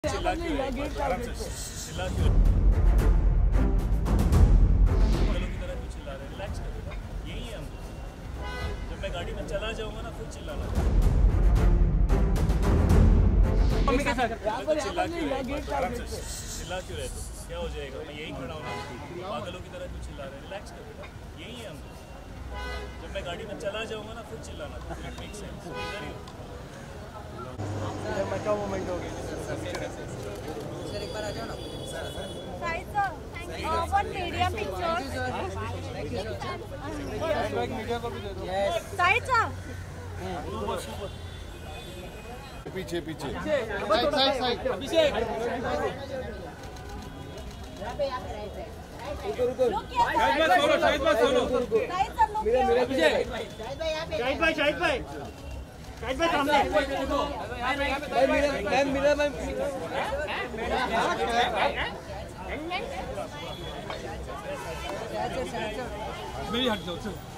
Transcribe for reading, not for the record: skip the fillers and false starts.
चिल्ला क्यों है? आराम से चिल्ला क्यों है? पागलों की तरह क्यों चिल्ला रहे हैं? रिलैक्स कर बेटा, यही है हम। जब मैं गाड़ी में चला जाऊंगा ना फिर चिल्लाना। मम्मी के साथ तो चिल्ला क्यों है? आराम से चिल्ला क्यों है? तो क्या हो जाएगा? मैं यही खड़ा हूँ ना। पागलों की तरह क्यों चिल्ला रहे हैं? रिलैक्स कर बेटा, यही है हम। जब मैं गाड़ी में चला जाऊंगा ना फिर चिल्लाना। It make sense. मचा मोमेंट हो गया सर, एक बार आ जाओ ना। Shahid sir, thank you for media pictures. Media को भी दे दो। Shahid sir. पीछे पीछे साइड साइड अभिषेक रुको शाहिद भाई solo Shahid sir, look here. Abhishek Shahid भाई सामने। मेरी हट जाओ चलो।